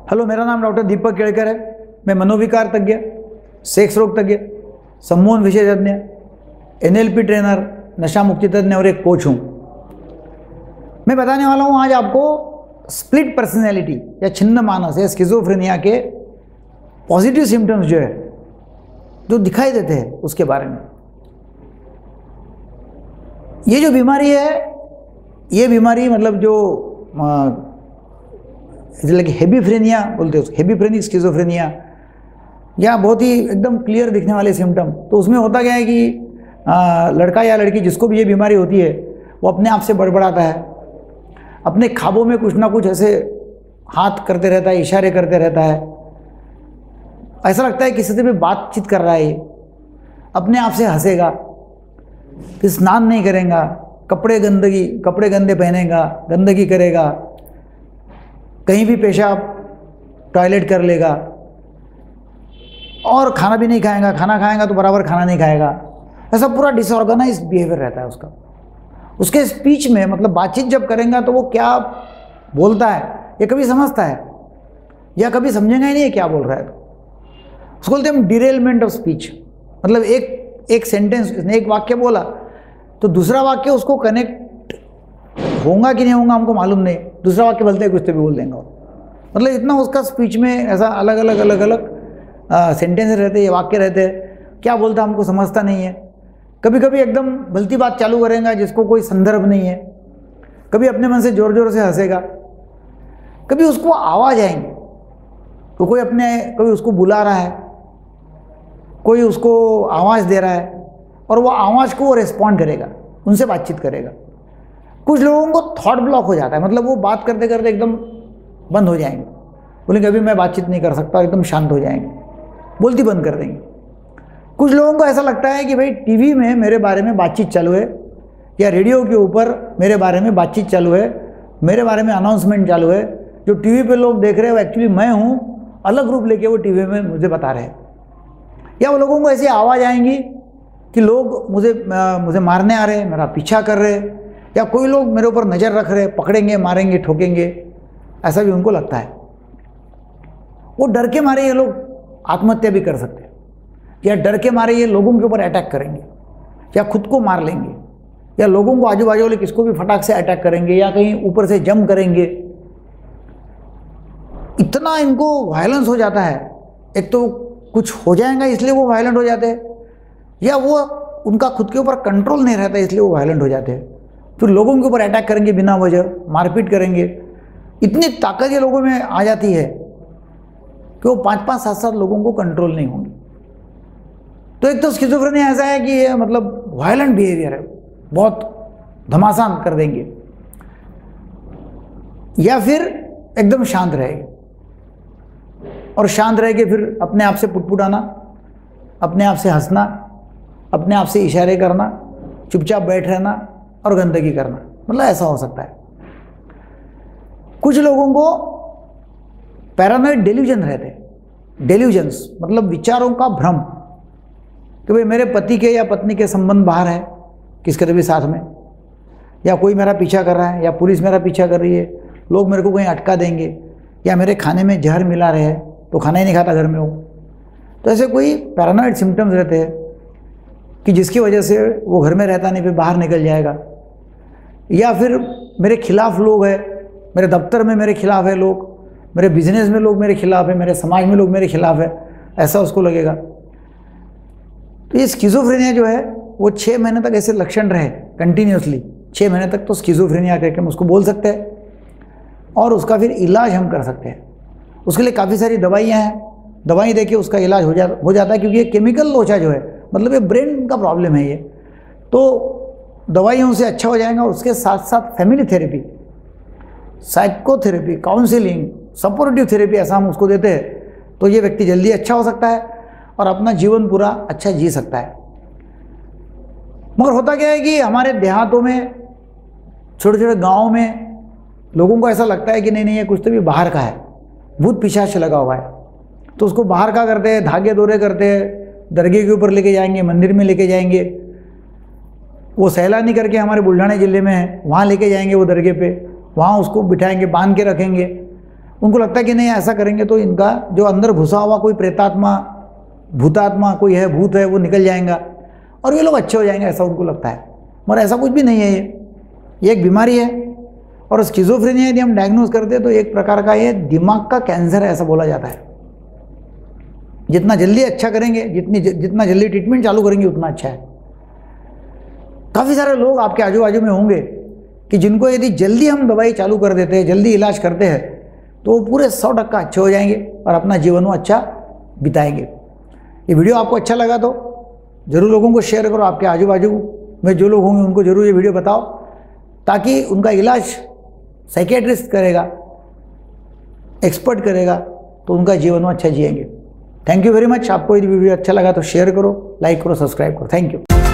Hello, मेरा नाम doctor दीपक केड़कर है। मैं मनोविकार तज्ञ, सेक्स रोग तज्ञ, सम्मोहन विशेषज्ञ, NLP ट्रेनर, नशा मुक्ति तज्ञ और एक कोच हूँ। मैं बताने वाला हूँ आज आपको स्प्लिट पर्सनैलिटी या छिन्न मानस या स्किज़ोफ्रेनिया के पॉजिटिव सिम्टम्स जो है, जो दिखाई देते हैं, उसके बारे में। ये जो बीमारी है, ये बीमारी मतलब जो हेबीफ्रेनिया बोलते हैं, हेबीफ्रेनिक स्किज़ोफ्रेनिया, या बहुत ही एकदम क्लियर दिखने वाले सिम्टम। तो उसमें होता क्या है कि लड़का या लड़की जिसको भी ये बीमारी होती है, वो अपने आप से बड़बड़ाता है, अपने ख्वाबों में कुछ ना कुछ ऐसे हाथ करते रहता है, इशारे करते रहता है, ऐसा लगता है किसी से भी बातचीत कर रहा है। ये अपने आप से हंसेगा, फिर स्नान नहीं करेगा, कपड़े गंदे पहनेगा, गंदगी करेगा, कहीं भी पेशाब टॉयलेट कर लेगा, और खाना भी नहीं खाएगा, खाना खाएगा तो बराबर खाना नहीं खाएगा। ऐसा पूरा डिसऑर्गेनाइज्ड बिहेवियर रहता है उसका। उसके स्पीच में मतलब बातचीत जब करेंगे तो वो क्या बोलता है ये कभी समझता है या कभी समझेगा ही नहीं है क्या बोल रहा है। उसको बोलते हैं हम डिरेलमेंट ऑफ स्पीच। मतलब एक सेंटेंस, इसने एक वाक्य बोला तो दूसरा वाक्य उसको कनेक्ट होगा कि नहीं होगा हमको मालूम नहीं, दूसरा वाक्य बोलते हैं कुछ तो भी बोल देंगे। मतलब इतना उसका स्पीच में ऐसा अलग अलग सेंटेंस रहते हैं, वाक्य रहते हैं, क्या बोलता हमको समझता नहीं है। कभी कभी एकदम भलती बात चालू करेगा जिसको कोई संदर्भ नहीं है, कभी अपने मन से जोर जोर से हंसेगा, कभी उसको आवाज़ आएंगे तो कभी उसको बुला रहा है, कोई उसको आवाज़ दे रहा है और वो आवाज़ को वो रिस्पॉन्ड करेगा, उनसे बातचीत करेगा। कुछ लोगों को थॉट ब्लॉक हो जाता है, मतलब वो बात करते करते एकदम बंद हो जाएंगे, बोलेंगे अभी मैं बातचीत नहीं कर सकता, एकदम शांत हो जाएंगे, बोलती बंद कर देंगे। कुछ लोगों को ऐसा लगता है कि भाई टीवी में मेरे बारे में बातचीत चालू है या रेडियो के ऊपर मेरे बारे में बातचीत चालू है, मेरे बारे में अनाउंसमेंट चालू है, जो टीवी पे लोग देख रहे हैं वो एक्चुअली मैं हूँ, अलग रूप लेके वो टीवी में मुझे बता रहे हैं। या वो लोगों को ऐसी आवाज़ आएंगी कि लोग मुझे मारने आ रहे हैं, मेरा पीछा कर रहे हैं, या कोई लोग मेरे ऊपर नज़र रख रहे हैं, पकड़ेंगे, मारेंगे, ठोकेंगे, ऐसा भी उनको लगता है। वो डर के मारे ये लोग आत्महत्या भी कर सकते हैं, या डर के मारे ये लोगों के ऊपर अटैक करेंगे, या खुद को मार लेंगे, या लोगों को आजू बाजू वाले किसको भी फटाक से अटैक करेंगे, या कहीं ऊपर से जंप करेंगे। इतना इनको वायलेंस हो जाता है। एक तो कुछ हो जाएगा इसलिए वो वायलेंट हो जाते हैं, या वो उनका खुद के ऊपर कंट्रोल नहीं रहता इसलिए वो वायलेंट हो जाते हैं। फिर लोगों के ऊपर अटैक करेंगे बिना वजह, मारपीट करेंगे। इतनी ताकत ये लोगों में आ जाती है कि वो 5-5, 7-7 लोगों को कंट्रोल नहीं होंगे। तो एक तो स्किज़ोफ्रेनिया ऐसा है कि ये मतलब वायलेंट बिहेवियर है, बहुत घमासान कर देंगे, या फिर एकदम शांत रहेंगे, और शांत रह के फिर अपने आप से पुटपुटाना, अपने आप से हंसना, अपने आप से इशारे करना, चुपचाप बैठ रहना और गंदगी करना। मतलब ऐसा हो सकता है। कुछ लोगों को पैरानॉइड डेल्यूजन रहते हैं। डेल्यूजन्स मतलब विचारों का भ्रम कि भाई मेरे पति के या पत्नी के संबंध बाहर है किसके भी साथ में, या कोई मेरा पीछा कर रहा है, या पुलिस मेरा पीछा कर रही है, लोग मेरे को कहीं अटका देंगे, या मेरे खाने में जहर मिला रहे हैं तो खाना ही नहीं खाता घर में हूँ। तो ऐसे कोई पैरानॉइड सिम्टम्स रहते हैं कि जिसकी वजह से वो घर में रहता नहीं, फिर बाहर निकल जाएगा। या फिर मेरे खिलाफ लोग हैं, मेरे दफ्तर में मेरे खिलाफ है लोग, मेरे बिजनेस में लोग मेरे खिलाफ है, मेरे समाज में लोग मेरे खिलाफ है, ऐसा उसको लगेगा। तो ये स्किज़ोफ्रेनिया जो है वो 6 महीने तक ऐसे लक्षण रहे कंटिन्यूसली, 6 महीने तक तो स्किज़ोफ्रेनिया करके हम उसको बोल सकते हैं, और उसका फिर इलाज हम कर सकते हैं। उसके लिए काफ़ी सारी दवाइयाँ हैं, दवाई देके उसका इलाज हो जाता है, क्योंकि ये केमिकल लोचा जो है, मतलब ये ब्रेन का प्रॉब्लम है ये, तो दवाइयों से अच्छा हो जाएगा। और उसके साथ साथ family therapy, psychotherapy, counselling, supportive therapy ऐसा हम उसको देते हैं, तो ये व्यक्ति जल्दी अच्छा हो सकता है और अपना जीवन पूरा अच्छा जी सकता है। मगर होता क्या है कि हमारे देहातों में, छोटे छोटे गाँव में लोगों को ऐसा लगता है कि नहीं ये कुछ तो भी बाहर का है, भूत पिशाच लगा हुआ है, तो उसको बाहर का करते हैं, धागे दौरे करते हैं, दरगाह के ऊपर लेके जाएंगे, मंदिर में लेके जाएंगे। वो सैलानी करके हमारे बुल्ढाना जिले में है, वहाँ लेके जाएंगे वो दरगाह पे, वहाँ उसको बिठाएंगे, बांध के रखेंगे, उनको लगता है कि नहीं ऐसा करेंगे तो इनका जो अंदर घुसा हुआ कोई प्रेतात्मा, भूतात्मा कोई है, भूत है, वो निकल जाएगा और ये लोग अच्छे हो जाएंगे, ऐसा उनको लगता है। मगर ऐसा कुछ भी नहीं है। ये एक बीमारी है। और स्किज़ोफ्रेनिया यदि हम डायग्नोज करते हैं तो एक प्रकार का ये दिमाग का कैंसर है, ऐसा बोला जाता है। जितना जल्दी अच्छा करेंगे, जितना जल्दी ट्रीटमेंट चालू करेंगे उतना अच्छा है। काफ़ी सारे लोग आपके आजू बाजू में होंगे कि जिनको यदि जल्दी हम दवाई चालू कर देते हैं, जल्दी इलाज करते हैं, तो वो पूरे 100% अच्छे हो जाएंगे और अपना जीवन वो अच्छा बिताएंगे। ये वीडियो आपको अच्छा लगा तो ज़रूर लोगों को शेयर करो। आपके आजू बाजू में जो लोग होंगे उनको ज़रूर ये वीडियो बताओ, ताकि उनका इलाज साइकियाट्रिस्ट करेगा, एक्सपर्ट करेगा, तो उनका जीवन वो अच्छा जिएंगे। Thank you very much. आपको यदि वीडियो अच्छा लगा तो शेयर करो, लाइक करो, सब्सक्राइब करो। Thank you.